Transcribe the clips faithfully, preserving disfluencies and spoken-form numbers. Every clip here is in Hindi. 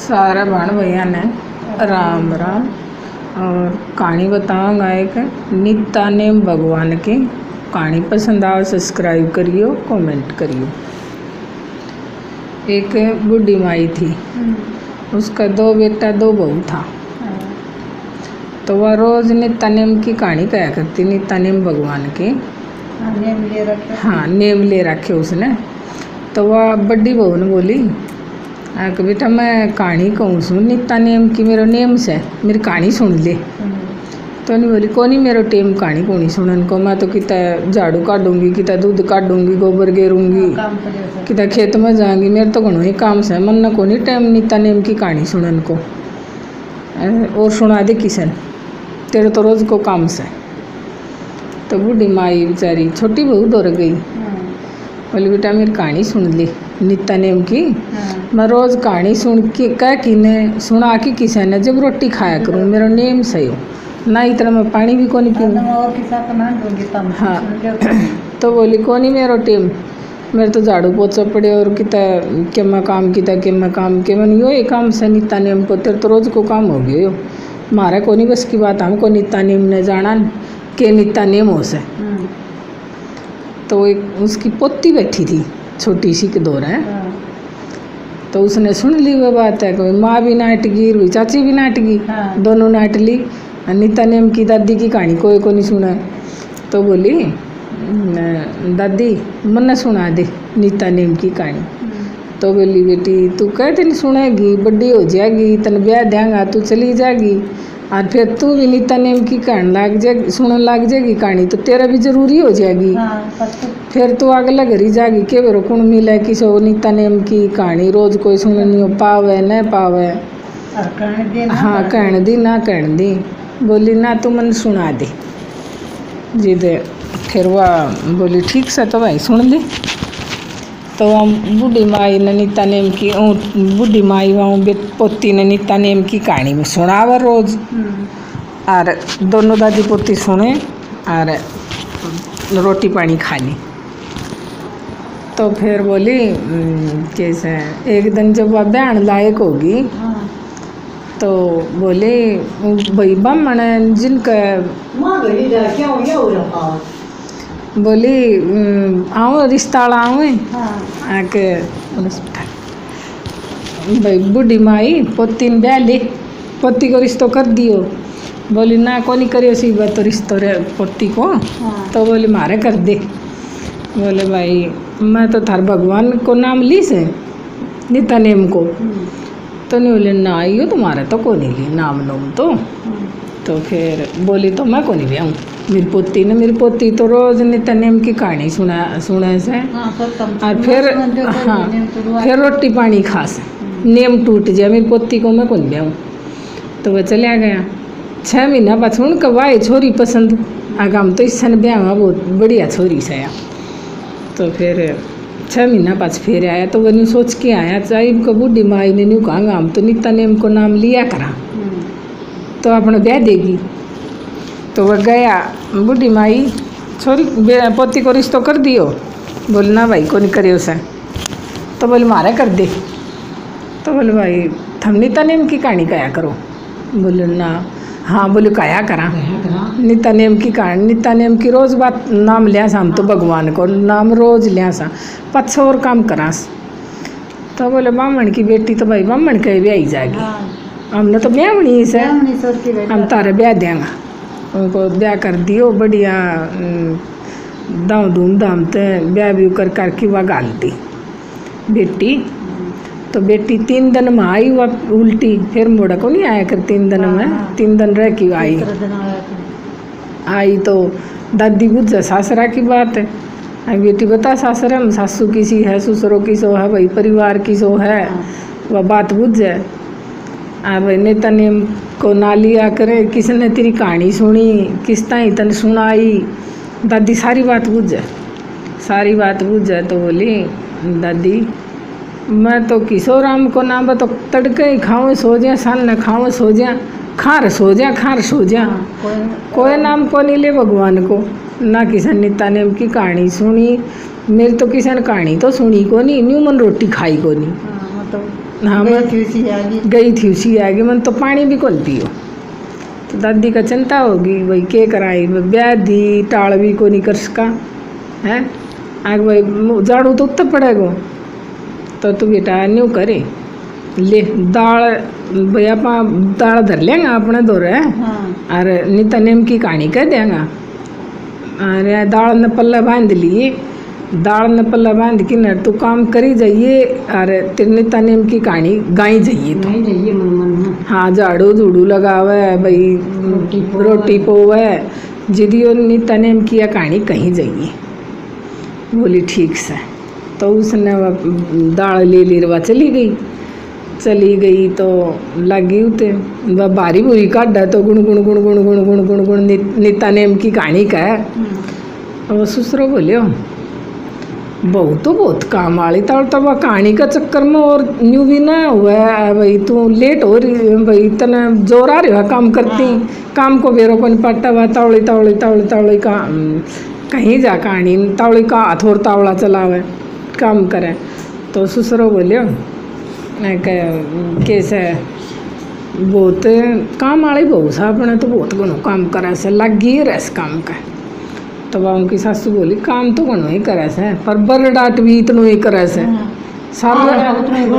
सारे भाण भैया ने राम राम। और कहानी बताऊंगा एक नित्या नेम भगवान की। कहानी पसंद आओ सब्सक्राइब करियो, कमेंट करियो। एक बूढ़ी माई थी, उसका दो बेटा दो बहू था। तो वह रोज नित्या नेम की कहानी कहा करती, नित्या नेम भगवान की। नेम ले रखे। हाँ, नेम ले रखे उसने। तो वह बड़ी बहू ने बोली कि बेटा मैं कहानी कहूँ सुन नित्या नेम की, मेरा नेम से मेरी कहानी सुन ले। तो नहीं बोली को नहीं मेरो टेम कहानी को नहीं सुनन को, मैं तो किता झाड़ू काटूंगी, किता दूध काटूंगी, गोबर गेरूंगी, किता खेत में जाऊंगी, मेरे तो घणो ही काम से, मन न को नहीं टाइम नित्या नेम की कहानी सुनन को। और सुना दे किसन, तेरे तो रोज को काम से। तो बूढ़ी माई बेचारी छोटी बहू दौड़ गई, बोली बेटा मेरी कहानी सुन ली नित्या नेम की। मैं रोज कहानी सुन के कह की ने सुना की किसी ने जब रोटी खाया करूँ, मेरा नेम सही हो ना, इतना मैं पानी भी को नहीं पीऊँ। हाँ, तो बोली को नहीं मेरो टेम, मेरे तो झाड़ू पोछा पड़े और किता के मैं काम किता के मैं काम के मन यो ये काम से नित्या नेम को, तेरे तो रोज को काम हो गयो यो मारा को नहीं बस की बात, हमको नित्या नेम ने जाना के नित्या नेम हो से। तो एक उसकी पोती बैठी थी छोटी सी के दौर है। तो उसने सुन ली वो बात है कि माँ भी नाट गई, रुई चाची भी नाट गई, दोनों नाट ली। नित्या नेम की दादी की कहानी कोई को नहीं सुना। तो बोली दादी मन सुना दे नित्या नेम की कहानी। तो बोली बेटी तू कहते नहीं सुनेगी, बड़ी हो जाएगी, तन ब्याह देंगा, तू चली जाएगी और फिर तू भी नित्या नेम की कहानी लाग जाएगी, सुनने लाग जाएगी कहानी, तो तेरा भी जरूरी हो जाएगी। फिर तू अगला घर ही जाएगी के बेरो कौन मिले किसो नित्या नेम की कहानी रोज कोई सुननी हो पावे न पावे। हाँ कहने दी ना कहने दी। बोली ना तू मन सुना दे जी दे। फिर वह बोली ठीक से तो भाई सुन ली। तो बूढ़ी माई ने नित्या नेम की बूढ़ी माई वहाँ पोती ने नित्या नेम की कहानी में सुनावा रोज। और दोनों दादी पोती सुने और रोटी पानी खा ली। तो फिर बोली कैसे एक दिन जब वह बहन लायक होगी तो बोले भाई ब्राह्मण जिनका बोली आओ रिश्ता आओ आके भाई बूढ़ी माई पोती ने ब्याह ली, पोती को रिश्तो कर दियो। बोली ना को नहीं करियो सी बात तो रिश्तो रे पोती को। तो बोले मारे कर दे। बोले भाई मैं तो थार भगवान को नाम ली से नित्या नेम को। तो नहीं बोले ना आइयो तुम्हारा तो को नहीं ली नाम नोम तो। तो फिर बोली तो मैं को नहीं ब्याऊँ, मेरी पोती ने मेरी पोती तो रोज नित्या नेम की कहानी सुना सुने से। और फिर हाँ फिर रोटी पानी खा से नेम टूट जाए, मेरी पोती को मैं कौन ब्याऊँ। तो वह चला गया। छः महीना बाद सुन के वाह छोरी पसंद आगाम तो इस सन ब्याह बहुत बढ़िया छोरी से आया। तो फिर छः महीना बाद फिर आया। तो वह न्यू सोच के आया चाहे को बूढ़ी माई ने न्यू कहा हम तो नित्या नेम को नाम लिया करा तो अपना ब्याह देगी। तो वह गया बूढ़ी माई छोरी पोती को रिश्तो कर दियो। बोले ना भाई को नहीं करियो से। तो बोले मारे कर दे। तो बोले भाई थम नित्या नेम की कहानी कहा करो। बोले ना हाँ बोले कहा करा नित्या नेम की कहानी, नित्या नेम की रोज बात नाम लिया सा हम तो भगवान को नाम रोज लिया सा पच्छ और काम करास। तो बोले ब्राह्मण की बेटी तो भाई ब्राह्मण के ब्याह ही जाएगी, हमने तो ब्याह बनी से हम तारे ब्याह देंगे। उनको ब्याह कर दियो बढ़िया दाम धूमधाम से ब्याह भी कर करके वह गालती बेटी। तो बेटी तीन दिन में आई वह उल्टी, फिर मोड़ा को नहीं आया कर तीन दिन में, तीन दिन रह के आई आई तो दादी बुझे सासरा की बात है। बेटी बता सासरा में सासू किसी है, ससुरों की सो है, भाई परिवार की सो है, वह बात बुझे। आ भाई नित्या नेम को ना लिया करे, किसने तेरी कहानी सुनी, किस तरह तन सुनाई, दादी सारी बात बुझे सारी बात बुझे। तो बोली दादी मैं तो किशोर राम को नाम तो तड़के ही खाऊँ सो जा, सान न खाऊँ सो जा, खार सो जा खार सो जा, कोई नाम को नहीं ले भगवान को ना। किसी नित्या नेम की कहानी सुनी, मेरी तो किसी ने कहानी तो सुनी को नहीं, न्यू मन रोटी खाई को नहीं। हाँ गई मैं थी उसी आगे। गई थी उसी आगे मन तो पानी भी कौन पियो। तो दादी का चिंता होगी भाई के कराई ब्याह दी टाल भी को नहीं कर सका है आग भाई झाड़ू तो उत्तर पड़ेगा। तो तू बेटा न्यू करे ले दाल भैया पा दाल धर लेंगा अपने दो रहे हाँ और निता नेम की कहानी कह देंगा। अरे दाल ने पल्ला बांध लिए दाल ने पल्ला बांध के न तू काम करी जाइए और तेरे निता नेम की कहानी गाई जाइए तो नहीं जाइए मन मन में। हाँ झाड़ू झूड़ू लगावे भाई रोटी पोवे। रोटी पोवे जिदियो निता नेम की कहानी कहीं जाइए। बोली ठीक से। तो उसने वह दाल ले ले रवा चली गई चली गई तो लगी उते वह बारी बुरी काटा तो गुण गुण गुण गुण गुण गुण गुण गुण निता नेम की कहानी का है। वो ससुरो बोलियो बहू तो बहुत काम वाली तब तब वह कहानी का चक्कर में और न्यू भी ना हुआ है भाई तू लेट हो रही भाई इतना जोर आ रही है काम करती काम को बेरो को पट्टा हुआ तावड़ी तावड़ी तावड़ी तावड़ी का कहीं जा कहानी तावड़ी का हाथ और तावड़ा चलावे काम करे। तो ससुरो बोलियो कैसे बहुत काम वाली बहू सा अपने तो बहुत घणो काम करे से लगी रह काम का। तो वह उनकी सासू बोली काम तो घणो ही करे से पर बर डांट भी इतनो ही करे से सारा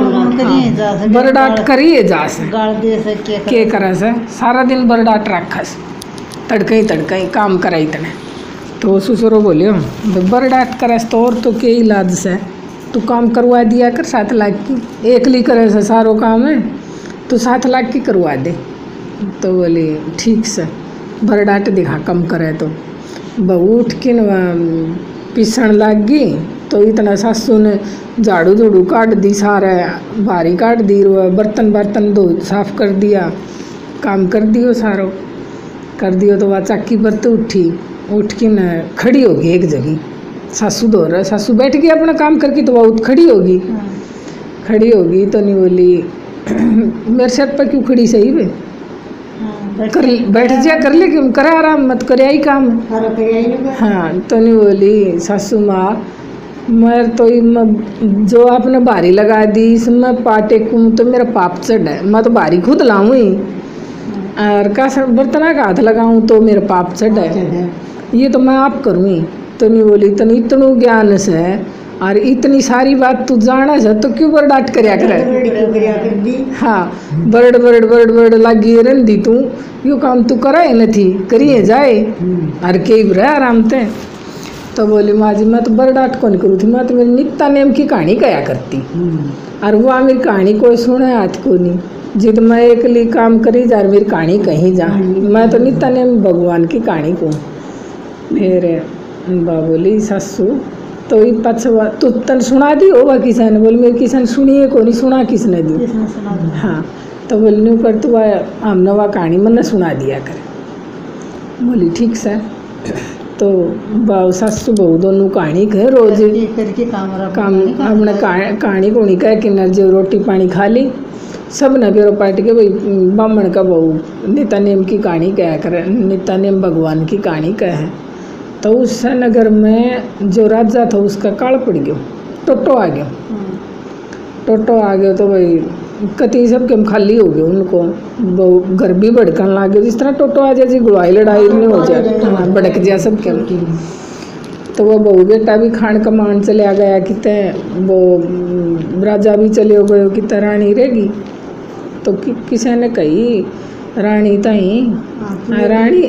बर डांट करिए जा से गाल दे से के के करे से सारा दिन बर डांट रखा से तड़कई तड़कई काम करे इतने। तो ससुरो बोलियो बर डांट करे तो और तो के इलाज से तू काम करवा दिया कर सात लाख की एकली करे से सारो काम है तो सात लाख की करवा दे। तो बोली ठीक से भर डांट दिखा कम करे तो बहू उठ के न पीसण लग गई। तो इतना सासू ने झाड़ू झूड़ू काट दी सारा भारी काट दी बर्तन बर्तन धो साफ कर दिया काम कर दियो सारो कर दियो। तो वह चाकी पर तो उठी उठ के न खड़ी होगी एक जगह सासू दो रहा सासू बैठ गई अपना काम करके तो वह खड़ी होगी खड़ी होगी तो नहीं बोली मेरे सर पर क्यों खड़ी सही वे कर बैठ जा कर ले क्यों करे आराम मत करे आई काम। हाँ तो नहीं बोली सासू माँ मैं तो मैं जो आपने बारी लगा दी इसमें पाटे को तो मेरा पाप चढ़ है मैं तो बारी खुद लाऊं ही और का बर्तना का हाथ लगाऊं तो मेरा पाप चढ़ है ये तो मैं आप करूँ। तो नहीं बोली तनी इतनो ज्ञान से और इतनी सारी बात तू जाना है तो क्यों बर डांट करया करे। हाँ बर्ड बर्ड बर्ड बर्ड लगी रही तू यो काम तू कराए न थी करिए जाए और के रह आराम ते। तो बोली माँ जी मैं तो बर डांट कौन करूँ थी मैं तो मेरी नित्ता नेम की कहानी कया करती और वो मेरी कहानी कोई सुने हाथ को नहीं जिद मैं एक ली काम करी जा मेरी कहानी कहीं जा मैं तो नित्ता नेम भगवान की कहानी को। फिर बा बोली सासू तो ये पछवा तू तन सुना दी होगा किसी ने बोली मेरी किसी ने सुनी है को नहीं सुना किसने दी। हाँ तो बोली न्यू कर तू हम नवा कहानी मन सुना दिया कर। बोली ठीक से। तो बाऊ सासू बहू दोनों कहानी कहे रोज काम अपने कहानी को नहीं कह कि जो रोटी पानी खा ली सब न बेरो पाट के भाई ब्राह्मण का बहू नित्या नेम की कहानी कह कर नित्या नेम भगवान की कहानी कहे। तो उस नगर में जो राजा था उसका काल पड़ गयो टोटो आ गया टोटो आ गया तो भाई कति सब के खाली हो गए उनको वो घर भी भड़कन लग गए जिस तरह टोटो आ जाए जी गुड़ाई लड़ाई नहीं हो जाए हाँ भड़क जाए सब के। तो वो बहू बेटा भी खान कमान चले आ गया कितने वो राजा भी चले गए कितने रानी रहेगी। तो कि, किसी ने कही रानी तई रानी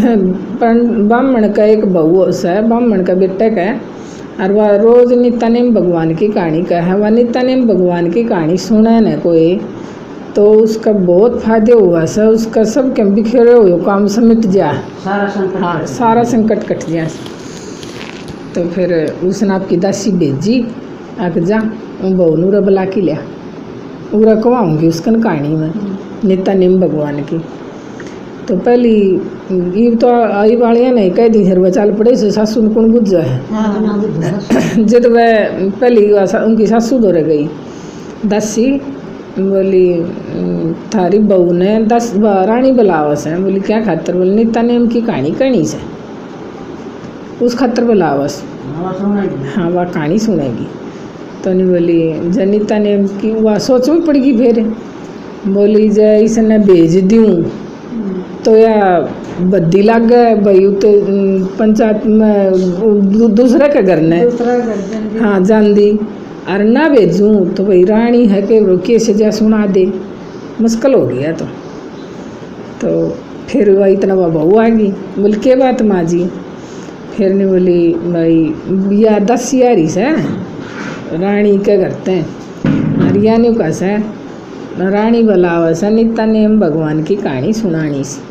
ब्राह्मण का एक बहू है ब्राह्मण का बेटा का और वह रोज नित्या नेम भगवान की कहानी का है वह नित्या नेम भगवान की कहानी सुने न कोई तो उसका बहुत फायदे हुआ सर उसका सब के बिखेरे हुए काम समिट जा सारा संकट हाँ सारा संकट कट गया। तो फिर उसने आपकी दासी भेजी आग जा बहू नूरा बुला के लिया उरा कहवाऊँगी उसकन कहानी में नित्या नेम भगवान की। तो पहली ये तो आई वाले नहीं कह दी फिर वह चाल पड़े से सासू में कौन बुझ जाए जब वह पहली उनकी सासू दो रह गई दासी बोली थारी बहू ने दस रानी बुलावस है बोली क्या खातर बोली नित्या नेम की कहानी कहनी से उस खातर बुलावस हाँ वह कहानी सुनेगी। तो नहीं बोली जनिता नेम की वह सोच में पड़ गई। फिर बोली जय इसने भेज दूँ तो या बद्दी लग गए भाई उते पंचायत में दूसरे के घर ने दूसरा घर हाँ जान दी और ना भेजूँ तो भाई रानी है कि वो कैसे जा सुना दे, मुश्किल हो गया। तो तो फिर वह इतना वह बहू आ गई। बोल के बात माँ जी? फिर ने बोली भाई या दस यारी से रानी के करते हैं हरियाणा का से रानी बलावा से नित्या नेम भगवान की कहानी सुनानी सी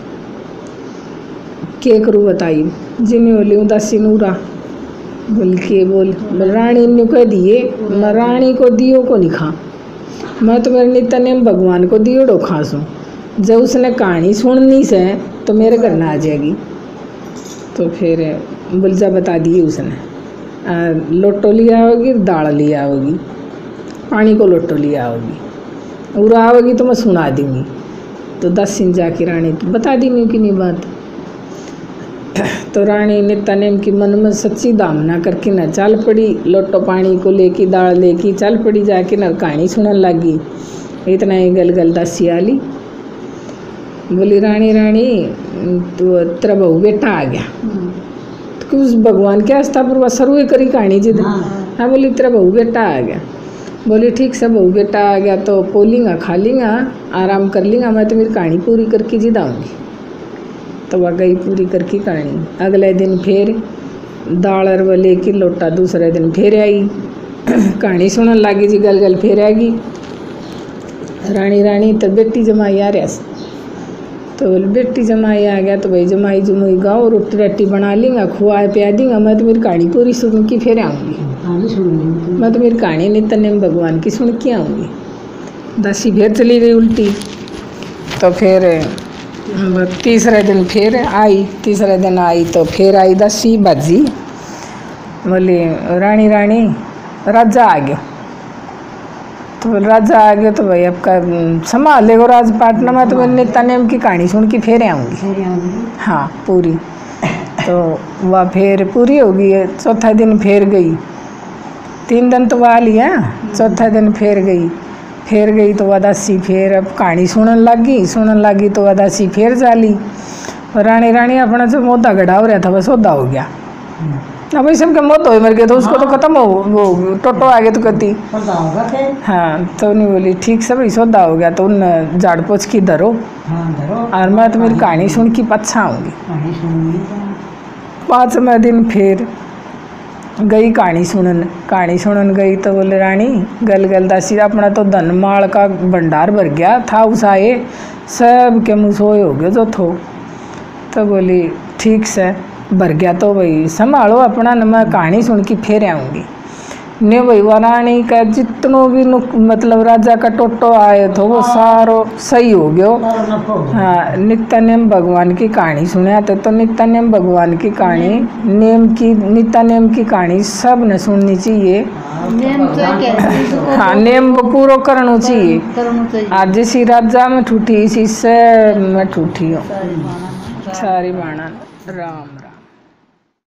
के करूँ बताई। जिन्हें बोली उदासी नूरा बोल के बोल बोल रानी ने कह दिए मैं रानी को दियो को नहीं खा, मैं तो मेरे नित्या नेम भगवान को दियो डो खासूँ। जब उसने कहानी सुननी से तो मेरे घर ना आ जाएगी। तो फिर बुलजा बता दिए उसने लोटो लिया होगी दाल लिया होगी पानी को लोटो लिया होगी और आओगी तो मैं सुना दूँगी। तो दस दिन जाके रानी तो बता दी नहीं कि नहीं बात। तो रानी नित्या नेम की मन में सच्ची दामना करके न चल पड़ी, लोटो पानी को लेके दाल लेके चल पड़ी, जाके न कहानी सुनने लगी। इतना ही गल गल दसी आली बोली रानी रानी तो तेरा बहू बेटा आ गया। तो उस भगवान के आस्था पर वह शुरू करी कहानी जिद हाँ बोली तेरा बहू बेटा आ गया। बोली ठीक से बहू बेटा आ गया तो पो लेंगा खा लेंगा आराम कर लेंगा, मैं तो मेरी कहानी पूरी करके जिद आऊँगी। तो वह गई पूरी करके कहानी। अगले दिन फिर दाल और वो लेके लोटा दूसरे दिन फिर आई कहानी सुनने लगी जी गल गल फिर आएगी रानी रानी तो बेटी जमाई आ रहा से। तो बोले बेटी जमाई आ गया तो भाई जमाई जमुई गाओ रोटी रट्टी बना लेंगा खुआ पिया देंगा, मैं तो मेरी कहानी पूरी सुन के फिर आऊँगी। मैं तो मेरी कहानी नित्या नेम भगवान की सुन के आऊँगी। दसी फिर चली गई उल्टी। तो फिर तीसरे दिन फिर आई तीसरे दिन आई तो फिर आई दसी बाजी बोली रानी रानी राजा आ गया। तो राजा आ गया तो भाई आपका संभालेगा राजपाटना में तो मैं नित्या नेम की कहानी सुन के फिर आऊँगी हाँ पूरी। तो वह फिर पूरी होगी। चौथा दिन फिर गई, तीन दिन तो वह लिया, चौथा दिन फिर गई फिर गई तो वह दासी फिर अब कहानी सुनने लगी सुनने लगी तो वह दासी फिर जाली। और रानी रानी अपना जो मोदा गढ़ा हो रहा था वह सौदा हो गया। अब वैसे के मौत हो मर गए तो उसको तो खत्म हो वो टोटो आ गए तो कहती हाँ। तो नहीं बोली ठीक से भाई सौदा हो गया तो उन झाड़ पोछ की धरो और मैं तो मेरी कहानी सुन की पच्छा आऊँगी। पाँचवें दिन फिर गई कहानी सुनन कहानी सुनन गई तो बोले रानी गल गल दासी अपना तो धन माल का भंडार भर गया था उसाए सब के मुँह सोए हो गए जो थो। तो बोली ठीक से भर गया तो भाई संभालो अपना न मैं कहानी सुन के फिर आऊँगी। ने भाई वह रानी का जितनो भी मतलब राजा का टोटो आए तो वो सारो सही हो गयो। हाँ नित्या नेम भगवान की कहानी सुने तो, तो नित्या नेम भगवान की कहानी नेम की नित्या नेम की कहानी सब ने सुननी चाहिए। हाँ नेम पूरा करना चाहिए। आज जिसी राजा में ठूठी इसी से मैं ठूठी हूँ सारी बाणा राम राम।